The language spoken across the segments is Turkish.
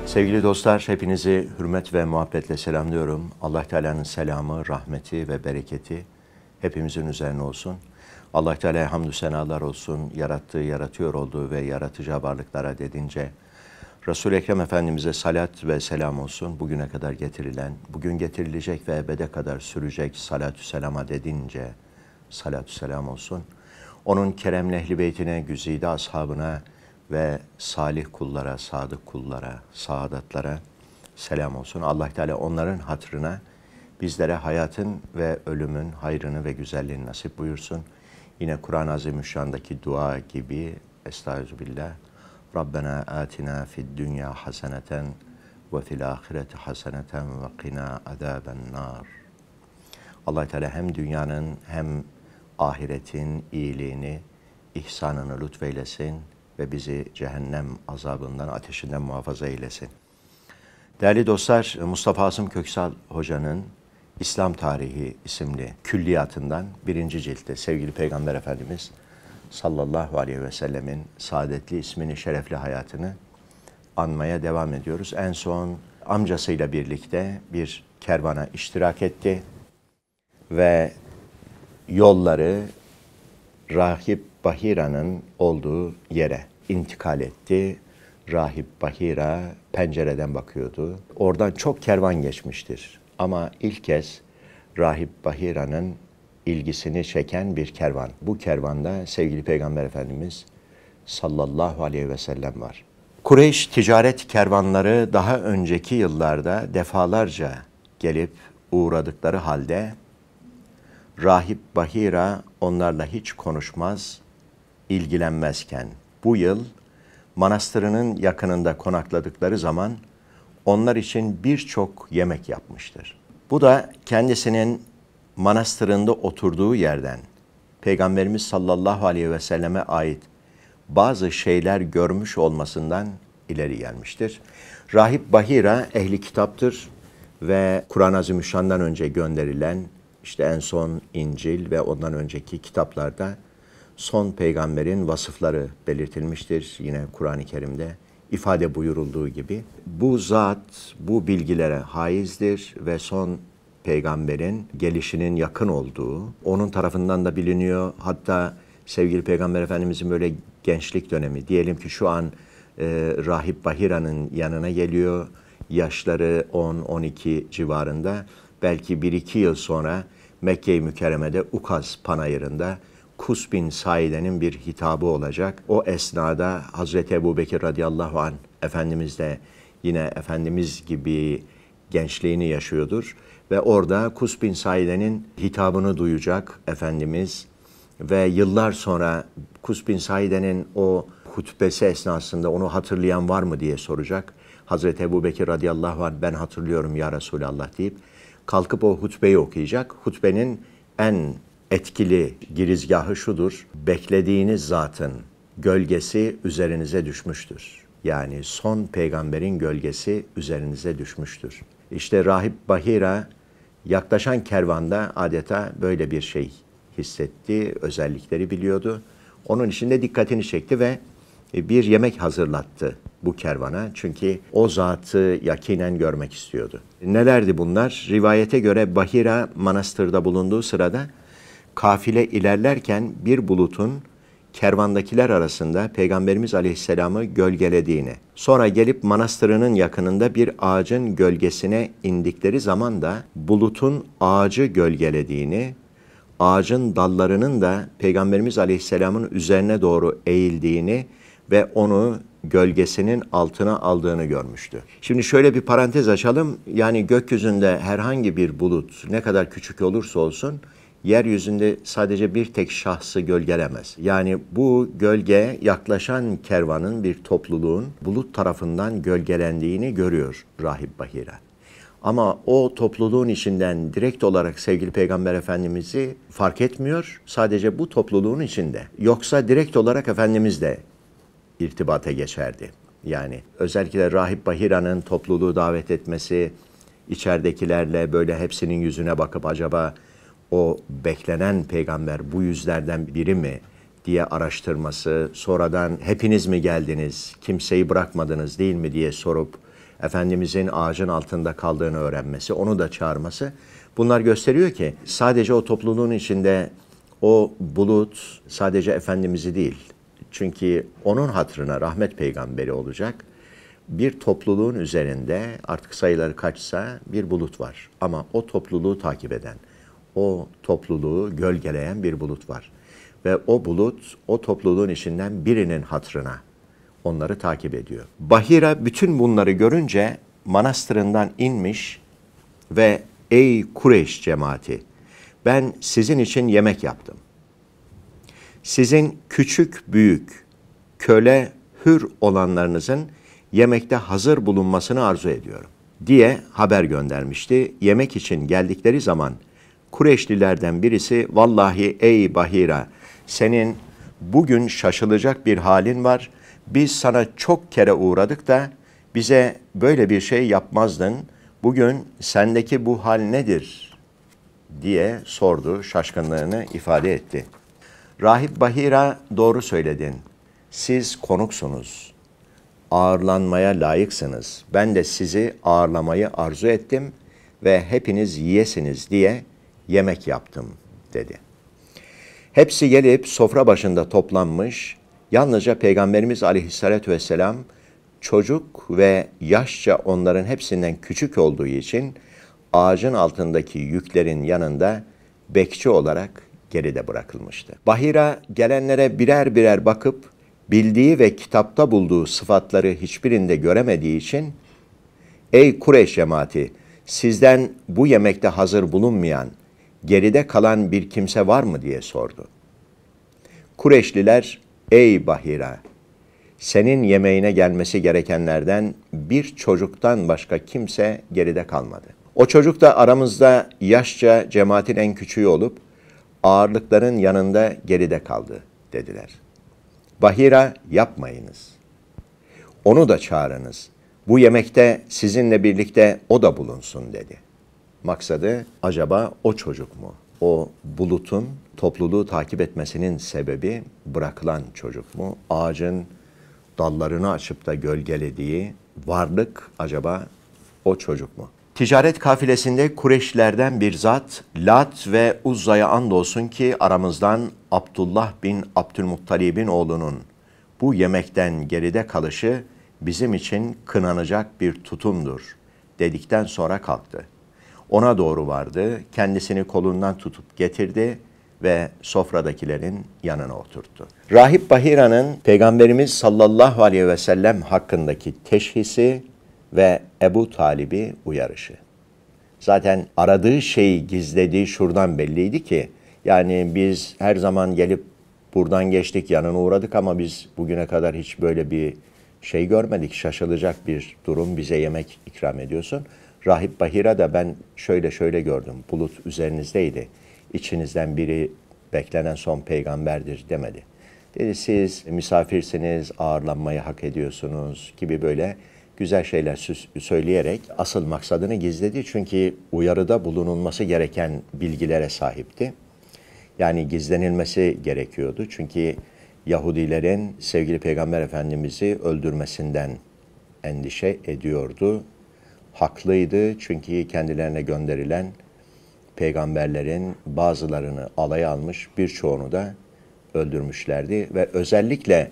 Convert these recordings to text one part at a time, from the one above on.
Sevgili dostlar, hepinizi hürmet ve muhabbetle selamlıyorum. Allah Teala'nın selamı, rahmeti ve bereketi hepimizin üzerine olsun. Allah Teala'ya hamdü senalar olsun. Yarattığı, yaratıyor olduğu ve yaratıcı varlıklara dedince Resul-i Ekrem Efendimiz'e salat ve selam olsun. Bugüne kadar getirilen, bugün getirilecek ve ebede kadar sürecek salatü selama dedince salatü selam olsun. Onun keremli ehl-i beytine, güzide ashabına ve salih kullara, sadık kullara, saadatlara selam olsun. Allah Teala onların hatırına bizlere hayatın ve ölümün hayrını ve güzelliğini nasip buyursun. Yine Kur'an-ı Azimüşşan'daki dua gibi Estağfirullah. Rabbena atina fid dünya haseneten ve fil ahireti haseneten ve qina azabennar. Allah Teala hem dünyanın hem ahiretin iyiliğini, ihsanını lütfeylesin ve bizi cehennem azabından, ateşinden muhafaza eylesin. Değerli dostlar, Mustafa Asım Köksal Hoca'nın İslam Tarihi isimli külliyatından 1. ciltte sevgili Peygamber Efendimiz sallallahu aleyhi ve sellemin saadetli ismini, şerefli hayatını anmaya devam ediyoruz. En son amcasıyla birlikte bir kervana iştirak etti ve yolları Rahip Bahira'nın olduğu yere intikal etti. Rahip Bahira pencereden bakıyordu. Oradan çok kervan geçmiştir. Ama ilk kez Rahip Bahira'nın ilgisini çeken bir kervan. Bu kervanda sevgili Peygamber Efendimiz sallallahu aleyhi ve sellem var. Kureyş ticaret kervanları daha önceki yıllarda defalarca gelip uğradıkları halde Rahip Bahira onlarla hiç konuşmaz, ilgilenmezken bu yıl manastırının yakınında konakladıkları zaman onlar için birçok yemek yapmıştır. Bu da kendisinin manastırında oturduğu yerden Peygamberimiz sallallahu aleyhi ve selleme ait bazı şeyler görmüş olmasından ileri gelmiştir. Rahip Bahira ehli kitaptır ve Kur'an-ı Azimüşşan'dan önce gönderilen işte en son İncil ve ondan önceki kitaplarda son peygamberin vasıfları belirtilmiştir. Yine Kur'an-ı Kerim'de ifade buyurulduğu gibi. Bu zat bu bilgilere haizdir ve son peygamberin gelişinin yakın olduğu, onun tarafından da biliniyor. Hatta sevgili Peygamber Efendimizin böyle gençlik dönemi, diyelim ki şu an Rahip Bahira'nın yanına geliyor, yaşları 10-12 civarında. Belki 1-2 yıl sonra Mekke-i Mükerreme'de Ukaz Panayırı'nda Kus bin Saide'nin bir hitabı olacak. O esnada Hazreti Ebubekir radıyallahu anh Efendimiz de yine Efendimiz gibi gençliğini yaşıyordur. Ve orada Kus bin Saide'nin hitabını duyacak Efendimiz ve yıllar sonra Kus bin Saide'nin o hutbesi esnasında onu hatırlayan var mı diye soracak. Hazreti Ebubekir radıyallahu anh ben hatırlıyorum ya Resulallah deyip kalkıp o hutbeyi okuyacak. Hutbenin en etkili girizgahı şudur: beklediğiniz zatın gölgesi üzerinize düşmüştür. Yani son peygamberin gölgesi üzerinize düşmüştür. İşte Rahip Bahira yaklaşan kervanda adeta böyle bir şey hissetti, özellikleri biliyordu. Onun için de dikkatini çekti ve bir yemek hazırlattı bu kervana. Çünkü o zatı yakinen görmek istiyordu. Nelerdi bunlar? Rivayete göre Bahira manastırda bulunduğu sırada kafile ilerlerken bir bulutun kervandakiler arasında Peygamberimiz Aleyhisselam'ı gölgelediğini, sonra gelip manastırının yakınında bir ağacın gölgesine indikleri zaman da bulutun ağacı gölgelediğini, ağacın dallarının da Peygamberimiz Aleyhisselam'ın üzerine doğru eğildiğini ve onu gölgesinin altına aldığını görmüştü. Şimdi şöyle bir parantez açalım. Yani gökyüzünde herhangi bir bulut ne kadar küçük olursa olsun yeryüzünde sadece bir tek şahsı gölgelemez. Yani bu gölge yaklaşan kervanın, bir topluluğun bulut tarafından gölgelendiğini görüyor Rahip Bahira. Ama o topluluğun içinden direkt olarak sevgili Peygamber Efendimiz'i fark etmiyor. Sadece bu topluluğun içinde. Yoksa direkt olarak Efendimiz de irtibata geçerdi. Yani özellikle Rahip Bahira'nın topluluğu davet etmesi, içeridekilerle böyle hepsinin yüzüne bakıp acaba o beklenen peygamber bu yüzlerden biri mi diye araştırması, sonradan hepiniz mi geldiniz, kimseyi bırakmadınız değil mi diye sorup Efendimizin ağacın altında kaldığını öğrenmesi, onu da çağırması. Bunlar gösteriyor ki sadece o topluluğun içinde o bulut sadece Efendimiz'i değil. Çünkü onun hatırına rahmet peygamberi olacak. Bir topluluğun üzerinde artık sayıları kaçsa bir bulut var. Ama o topluluğu takip eden, o topluluğu gölgeleyen bir bulut var. Ve o bulut o topluluğun içinden birinin hatırına onları takip ediyor. Bahira bütün bunları görünce manastırından inmiş ve ey Kureyş cemaati, ben sizin için yemek yaptım. Sizin küçük büyük, köle hür olanlarınızın yemekte hazır bulunmasını arzu ediyorum diye haber göndermişti. Yemek için geldikleri zaman Kureyşlilerden birisi, vallahi ey Bahira, senin bugün şaşılacak bir halin var. Biz sana çok kere uğradık da bize böyle bir şey yapmazdın. Bugün sendeki bu hal nedir diye sordu, şaşkınlığını ifade etti. Rahip Bahira, doğru söyledin. Siz konuksunuz. Ağırlanmaya layıksınız. Ben de sizi ağırlamayı arzu ettim ve hepiniz yiyesiniz diye yemek yaptım dedi. Hepsi gelip sofra başında toplanmış, yalnızca Peygamberimiz Aleyhisselatü Vesselam çocuk ve yaşça onların hepsinden küçük olduğu için ağacın altındaki yüklerin yanında bekçi olarak geride bırakılmıştı. Bahira gelenlere birer birer bakıp bildiği ve kitapta bulduğu sıfatları hiçbirinde göremediği için ey Kureyş cemaati, sizden bu yemekte hazır bulunmayan, geride kalan bir kimse var mı diye sordu. Kureyşliler, ey Bahira, senin yemeğine gelmesi gerekenlerden bir çocuktan başka kimse geride kalmadı. O çocuk da aramızda yaşça cemaatin en küçüğü olup ağırlıkların yanında geride kaldı dediler. Bahira, yapmayınız. Onu da çağırınız. Bu yemekte sizinle birlikte o da bulunsun dedi. Maksadı acaba o çocuk mu? O bulutun topluluğu takip etmesinin sebebi bırakılan çocuk mu? Ağacın dallarını açıp da gölgelediği varlık acaba o çocuk mu? Ticaret kafilesinde Kureyşlilerden bir zat, Lat ve Uzza'ya andolsun ki aramızdan Abdullah bin Abdülmuttalib'in oğlunun bu yemekten geride kalışı bizim için kınanacak bir tutumdur dedikten sonra kalktı. Ona doğru vardı, kendisini kolundan tutup getirdi ve sofradakilerin yanına oturttu. Rahip Bahira'nın Peygamberimiz sallallahu aleyhi ve sellem hakkındaki teşhisi ve Ebu Talib'i uyarışı. Zaten aradığı şeyi gizlediği şuradan belliydi ki, yani biz her zaman gelip buradan geçtik, yanına uğradık ama biz bugüne kadar hiç böyle bir şey görmedik, şaşılacak bir durum, bize yemek ikram ediyorsun. Rahip Bahira da ben şöyle gördüm, bulut üzerinizdeydi, İçinizden biri beklenen son peygamberdir demedi. Dedi siz misafirsiniz, ağırlanmayı hak ediyorsunuz gibi böyle güzel şeyler söyleyerek asıl maksadını gizledi. Çünkü uyarıda bulunulması gereken bilgilere sahipti. Yani gizlenilmesi gerekiyordu. Çünkü Yahudilerin sevgili Peygamber Efendimiz'i öldürmesinden endişe ediyordu. Haklıydı çünkü kendilerine gönderilen peygamberlerin bazılarını alaya almış, birçoğunu da öldürmüşlerdi. Ve özellikle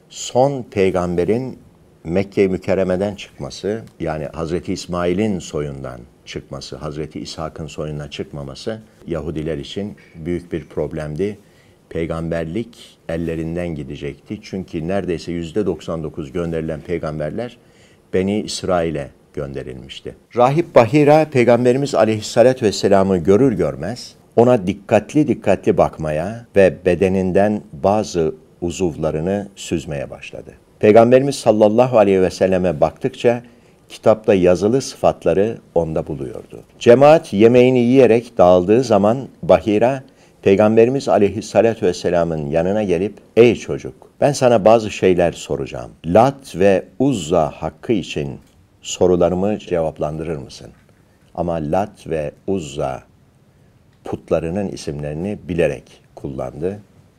son peygamberin Mekke-i Mükerreme'den çıkması, yani Hazreti İsmail'in soyundan çıkması, Hazreti İshak'ın soyundan çıkmaması Yahudiler için büyük bir problemdi. Peygamberlik ellerinden gidecekti. Çünkü neredeyse %99 gönderilen peygamberler Beni İsrail'e gönderilmişti. Rahip Bahira, Peygamberimiz Aleyhisselatü Vesselam'ı görür görmez ona dikkatli bakmaya ve bedeninden bazı uzuvlarını süzmeye başladı. Peygamberimiz sallallahu aleyhi ve selleme baktıkça kitapta yazılı sıfatları onda buluyordu. Cemaat yemeğini yiyerek dağıldığı zaman Bahira, Peygamberimiz Aleyhisselatü Vesselam'ın yanına gelip, ey çocuk, ben sana bazı şeyler soracağım. Lat ve Uzza hakkı için sorularımı cevaplandırır mısın? Ama Lat ve Uzza putlarının isimlerini bilerek kullandı.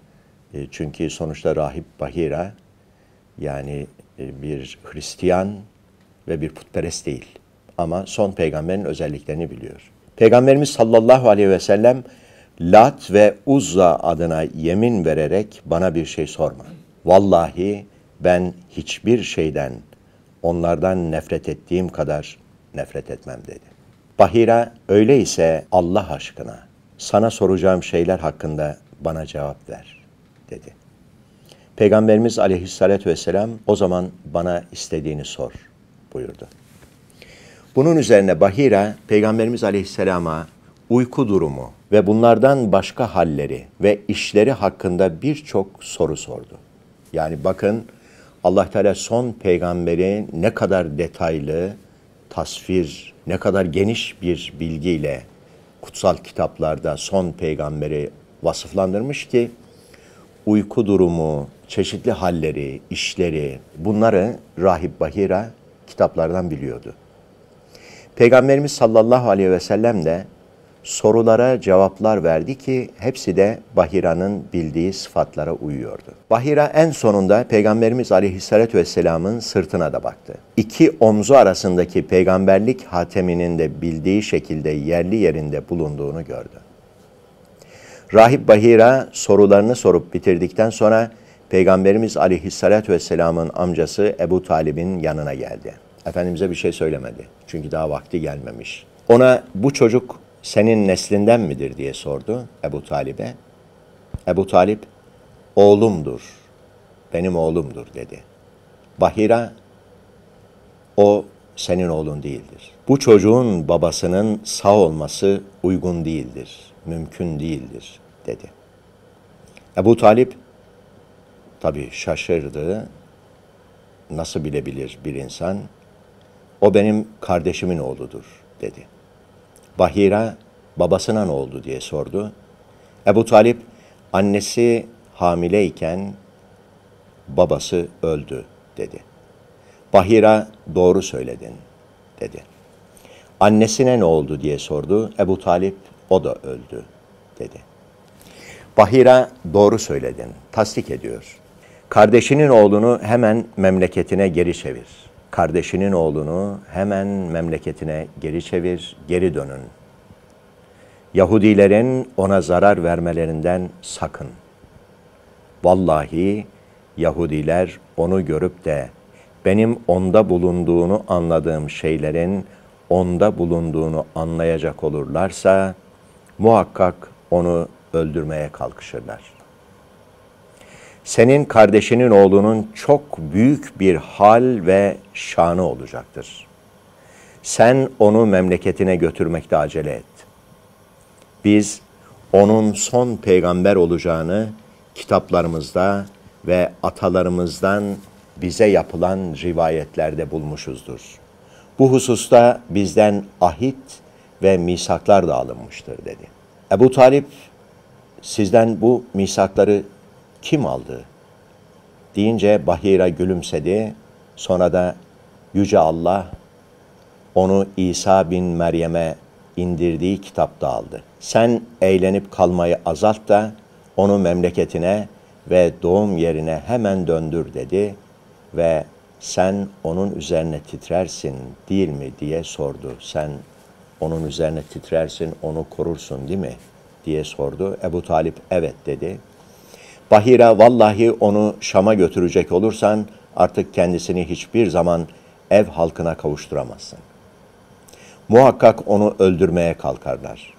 Çünkü sonuçta Rahip Bahira, yani bir Hristiyan ve bir putperest değil. Ama son peygamberin özelliklerini biliyor. Peygamberimiz sallallahu aleyhi ve sellem Lat ve Uzza adına yemin vererek bana bir şey sorma. Vallahi ben hiçbir şeyden onlardan nefret ettiğim kadar nefret etmem dedi. Bahira, öyleyse Allah aşkına sana soracağım şeyler hakkında bana cevap ver dedi. Peygamberimiz aleyhissalatü vesselam o zaman bana istediğini sor buyurdu. Bunun üzerine Bahira, Peygamberimiz aleyhisselama uyku durumu ve bunlardan başka halleri ve işleri hakkında birçok soru sordu. Yani bakın Allah Teala son peygamberi ne kadar detaylı, tasvir, ne kadar geniş bir bilgiyle kutsal kitaplarda son peygamberi vasıflandırmış ki uyku durumu, çeşitli halleri, işleri bunları Rahip Bahira kitaplardan biliyordu. Peygamberimiz sallallahu aleyhi ve sellem de sorulara cevaplar verdi ki hepsi de Bahira'nın bildiği sıfatlara uyuyordu. Bahira en sonunda Peygamberimiz aleyhissalatü vesselamın sırtına da baktı. İki omzu arasındaki peygamberlik hateminin de bildiği şekilde yerli yerinde bulunduğunu gördü. Rahip Bahira sorularını sorup bitirdikten sonra Peygamberimiz aleyhissalatü vesselamın amcası Ebu Talib'in yanına geldi. Efendimiz'e bir şey söylemedi. Çünkü daha vakti gelmemiş. Ona bu çocuk senin neslinden midir diye sordu Ebu Talib'e. Ebu Talib, oğlumdur, benim oğlumdur dedi. Bahira, o senin oğlun değildir. Bu çocuğun babasının sağ olması uygun değildir, mümkün değildir dedi. Ebu Talib tabii şaşırdı. Nasıl bilebilir bir insan? O benim kardeşimin oğludur dedi. Bahira babasına ne oldu diye sordu. Ebu Talib annesi hamileyken babası öldü dedi. Bahira doğru söyledin dedi. Annesine ne oldu diye sordu. Ebu Talib o da öldü dedi. Bahira doğru söyledin, tasdik ediyor. Kardeşinin oğlunu hemen memleketine geri çevir. Kardeşinin oğlunu hemen memleketine geri çevir, geri dönün. Yahudilerin ona zarar vermelerinden sakın. Vallahi Yahudiler onu görüp de benim onda bulunduğunu anladığım şeylerin onda bulunduğunu anlayacak olurlarsa muhakkak onu öldürmeye kalkışırlar. Senin kardeşinin oğlunun çok büyük bir hal ve şanı olacaktır. Sen onu memleketine götürmekte acele et. Biz onun son peygamber olacağını kitaplarımızda ve atalarımızdan bize yapılan rivayetlerde bulmuşuzdur. Bu hususta bizden ahit ve misaklar da alınmıştır dedi. Ebu Talib, sizden bu misakları kim aldı deyince Bahira gülümsedi. Sonra da Yüce Allah onu İsa bin Meryem'e indirdiği kitapta aldı. Sen eğlenip kalmayı azalt da onu memleketine ve doğum yerine hemen döndür dedi ve sen onun üzerine titrersin değil mi diye sordu. Sen onun üzerine titrersin, onu korursun değil mi diye sordu. Ebu Talib evet dedi. Bahira, vallahi onu Şam'a götürecek olursan artık kendisini hiçbir zaman ev halkına kavuşturamazsın. Muhakkak onu öldürmeye kalkarlar.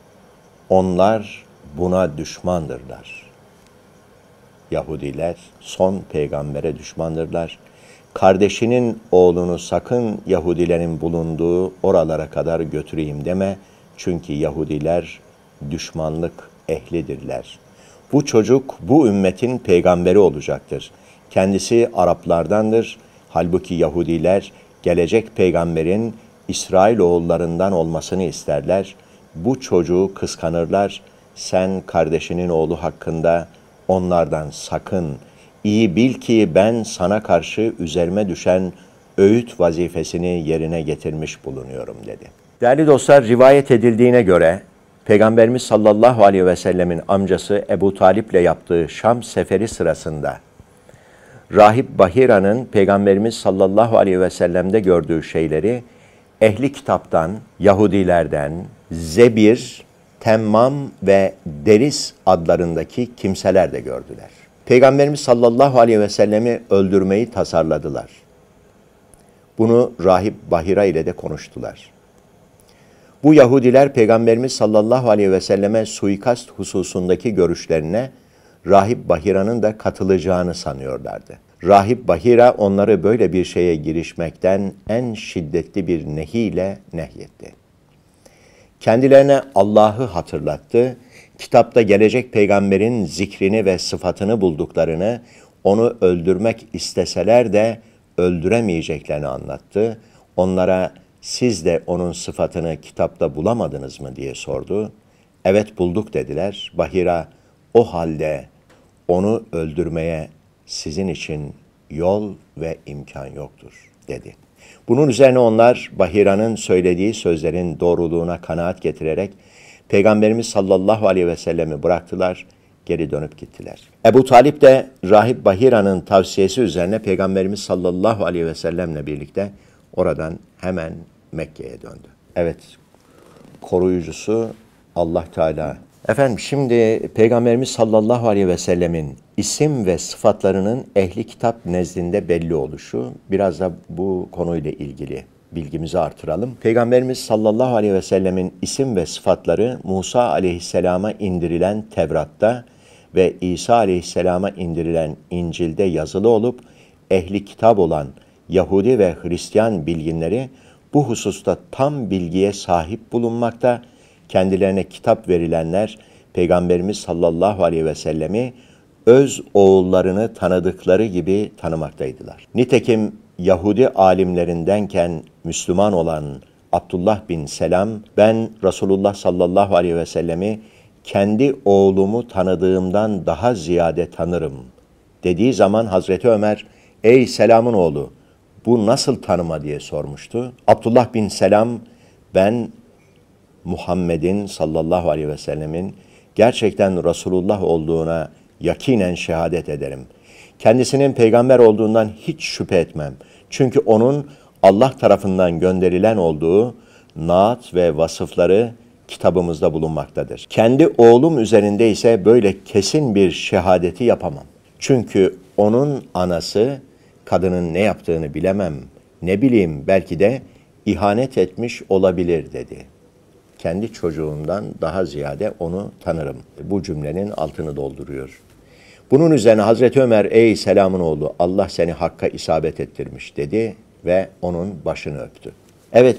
Onlar buna düşmandırlar. Yahudiler son peygambere düşmandırlar. Kardeşinin oğlunu sakın Yahudilerin bulunduğu oralara kadar götüreyim deme. Çünkü Yahudiler düşmanlık ehlidirler. Bu çocuk bu ümmetin peygamberi olacaktır. Kendisi Araplardandır. Halbuki Yahudiler gelecek peygamberin İsrailoğullarından olmasını isterler. Bu çocuğu kıskanırlar. Sen kardeşinin oğlu hakkında onlardan sakın. İyi bil ki ben sana karşı üzerime düşen öğüt vazifesini yerine getirmiş bulunuyorum dedi. Değerli dostlar, rivayet edildiğine göre Peygamberimiz sallallahu aleyhi ve sellemin amcası Ebu Talip'le yaptığı Şam seferi sırasında Rahip Bahira'nın Peygamberimiz sallallahu aleyhi ve sellem'de gördüğü şeyleri ehli kitaptan, Yahudilerden, Zebir, Temmam ve Deris adlarındaki kimseler de gördüler. Peygamberimiz sallallahu aleyhi ve sellemi öldürmeyi tasarladılar. Bunu Rahip Bahira ile de konuştular. Bu Yahudiler Peygamberimiz sallallahu aleyhi ve selleme suikast hususundaki görüşlerine Rahip Bahira'nın da katılacağını sanıyorlardı. Rahip Bahira onları böyle bir şeye girişmekten en şiddetli bir nehiyle nehyetti. Kendilerine Allah'ı hatırlattı, kitapta gelecek peygamberin zikrini ve sıfatını bulduklarını, onu öldürmek isteseler de öldüremeyeceklerini anlattı. Onlara siz de onun sıfatını kitapta bulamadınız mı diye sordu. Evet bulduk dediler. Bahira o halde onu öldürmeye sizin için yol ve imkan yoktur dedi. Bunun üzerine onlar Bahira'nın söylediği sözlerin doğruluğuna kanaat getirerek Peygamberimiz sallallahu aleyhi ve sellemi bıraktılar, geri dönüp gittiler. Ebu Talip de Rahip Bahira'nın tavsiyesi üzerine Peygamberimiz sallallahu aleyhi ve sellemle birlikte oradan hemen Mekke'ye döndü. Evet, koruyucusu Allah Teala. Efendim şimdi Peygamberimiz sallallahu aleyhi ve sellemin isim ve sıfatlarının ehli kitap nezdinde belli oluşu, biraz da bu konuyla ilgili bilgimizi artıralım. Peygamberimiz sallallahu aleyhi ve sellemin isim ve sıfatları Musa aleyhisselama indirilen Tevrat'ta ve İsa aleyhisselama indirilen İncil'de yazılı olup ehli kitap olan Yahudi ve Hristiyan bilginleri bu hususta tam bilgiye sahip bulunmakta, kendilerine kitap verilenler Peygamberimiz sallallahu aleyhi ve sellemi öz oğullarını tanıdıkları gibi tanımaktaydılar. Nitekim Yahudi alimlerindenken Müslüman olan Abdullah bin Selam, ben Resulullah sallallahu aleyhi ve sellemi kendi oğlumu tanıdığımdan daha ziyade tanırım dediği zaman Hazreti Ömer, ey Selam'ın oğlu, bu nasıl tanıma diye sormuştu. Abdullah bin Selam, ben Muhammed'in sallallahu aleyhi ve sellemin gerçekten Resulullah olduğuna yakinen şehadet ederim. Kendisinin peygamber olduğundan hiç şüphe etmem. Çünkü onun Allah tarafından gönderilen olduğu naat ve vasıfları kitabımızda bulunmaktadır. Kendi oğlum üzerinde ise böyle kesin bir şehadeti yapamam. Çünkü onun anası kadının ne yaptığını bilemem, ne bileyim belki de ihanet etmiş olabilir dedi. Kendi çocuğumdan daha ziyade onu tanırım. Bu cümlenin altını dolduruyor. Bunun üzerine Hazreti Ömer, ey Selam'ın oğlu, Allah seni hakka isabet ettirmiş dedi ve onun başını öptü. Evet,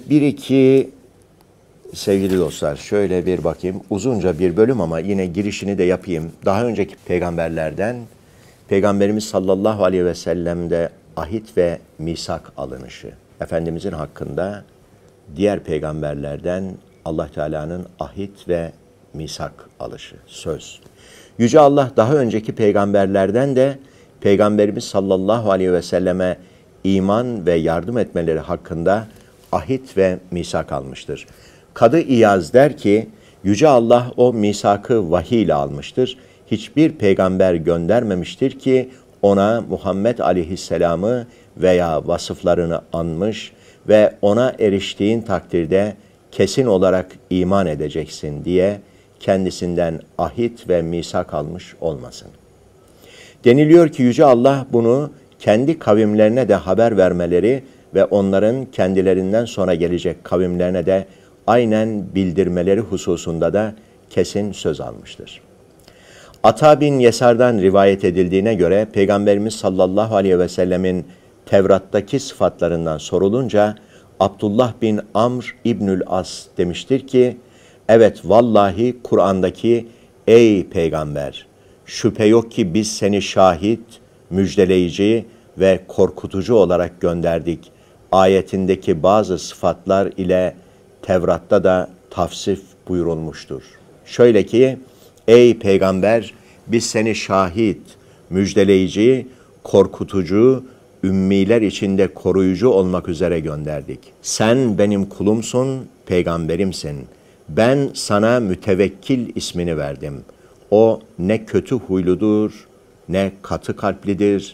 sevgili dostlar, şöyle bir bakayım. Uzunca bir bölüm ama yine girişini de yapayım. Daha önceki peygamberlerden Peygamberimiz sallallahu aleyhi ve sellem'de ahit ve misak alınışı. Efendimizin hakkında diğer peygamberlerden Allah Teala'nın ahit ve misak alışı, söz. Yüce Allah daha önceki peygamberlerden de Peygamberimiz sallallahu aleyhi ve selleme iman ve yardım etmeleri hakkında ahit ve misak almıştır. Kadı İyaz der ki, Yüce Allah o misakı vahiy ile almıştır. Hiçbir peygamber göndermemiştir ki ona Muhammed aleyhisselamı veya vasıflarını anmış ve ona eriştiğin takdirde kesin olarak iman edeceksin diye kendisinden ahit ve misak almış olmasın. Deniliyor ki Yüce Allah bunu kendi kavimlerine de haber vermeleri ve onların kendilerinden sonra gelecek kavimlerine de aynen bildirmeleri hususunda da kesin söz almıştır. Ata bin Yesar'dan rivayet edildiğine göre Peygamberimiz sallallahu aleyhi ve sellemin Tevrat'taki sıfatlarından sorulunca Abdullah bin Amr İbnül As demiştir ki, evet vallahi Kur'an'daki ey peygamber, şüphe yok ki biz seni şahit, müjdeleyici ve korkutucu olarak gönderdik. Ayetindeki bazı sıfatlar ile Tevrat'ta da tavsif buyurulmuştur. Şöyle ki, ey peygamber, biz seni şahit, müjdeleyici, korkutucu, ümmiler içinde koruyucu olmak üzere gönderdik. Sen benim kulumsun, peygamberimsin. Ben sana mütevekkil ismini verdim. O ne kötü huyludur, ne katı kalplidir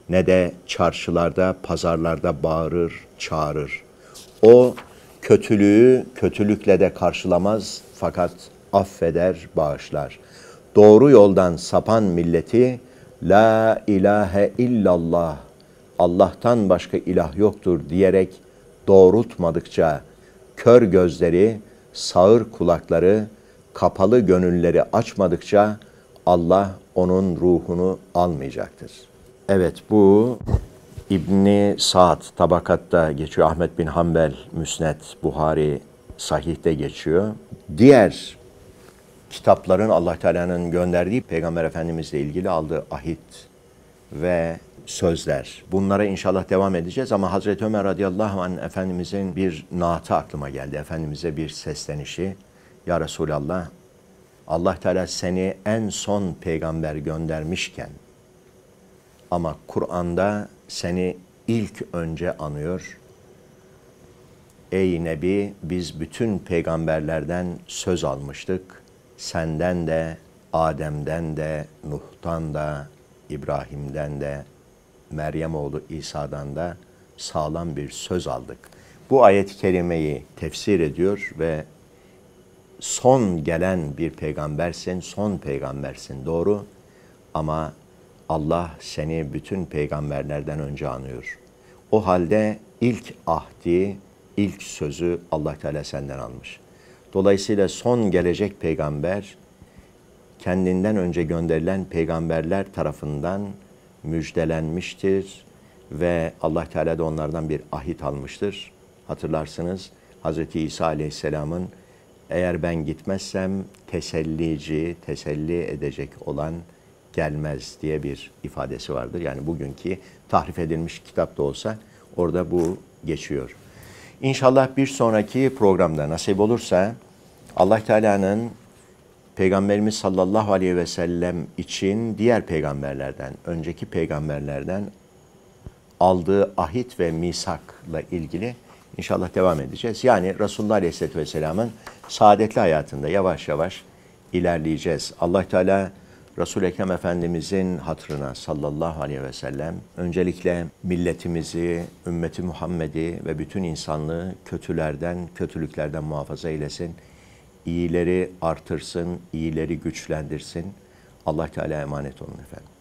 ne de çarşılarda, pazarlarda bağırır, çağırır. O kötülüğü kötülükle de karşılamaz fakat affeder, bağışlar. Doğru yoldan sapan milleti la ilahe illallah, Allah'tan başka ilah yoktur diyerek doğrultmadıkça kör gözleri, sağır kulakları, kapalı gönülleri açmadıkça Allah onun ruhunu almayacaktır. Evet, bu İbn-i Sa'd Tabakat'ta geçiyor. Ahmet bin Hanbel, Müsned, Buhari, Sahih'te geçiyor. Diğer kitapların Allah Teala'nın gönderdiği Peygamber Efendimizle ilgili aldığı ahit ve sözler. Bunlara inşallah devam edeceğiz ama Hazreti Ömer radıyallahu anh Efendimizin bir naatı aklıma geldi. Efendimiz'e bir seslenişi. Ya Resulallah, Allah Teala seni en son peygamber göndermişken ama Kur'an'da seni ilk önce anıyor. Ey Nebi, biz bütün peygamberlerden söz almıştık. Senden de, Adem'den de, Nuh'tan da, İbrahim'den de, Meryem oğlu İsa'dan da sağlam bir söz aldık. Bu ayet-i kerimeyi tefsir ediyor ve son gelen bir peygambersin, son peygambersin, doğru. Ama Allah seni bütün peygamberlerden önce anıyor. O halde ilk ahdi, ilk sözü Allah Teala senden almış. Dolayısıyla son gelecek peygamber, kendinden önce gönderilen peygamberler tarafından müjdelenmiştir ve Allah Teala da onlardan bir ahit almıştır. Hatırlarsınız Hz. İsa Aleyhisselam'ın eğer ben gitmezsem tesellici, teselli edecek olan gelmez diye bir ifadesi vardır. Yani bugünkü tahrif edilmiş kitap da olsa orada bu geçiyor. İnşallah bir sonraki programda nasip olursa Allah Teala'nın Peygamberimiz sallallahu aleyhi ve sellem için diğer peygamberlerden, önceki peygamberlerden aldığı ahit ve misakla ilgili inşallah devam edeceğiz. Yani Resulullah Aleyhisselatü Vesselam'ın saadetli hayatında yavaş yavaş ilerleyeceğiz. Allah Teala Resul-i Ekrem Efendimizin hatırına sallallahu aleyhi ve sellem öncelikle milletimizi, ümmeti Muhammed'i ve bütün insanlığı kötülerden, kötülüklerden muhafaza eylesin. İyileri artırsın, iyileri güçlendirsin. Allah Teala emanet olun efendim.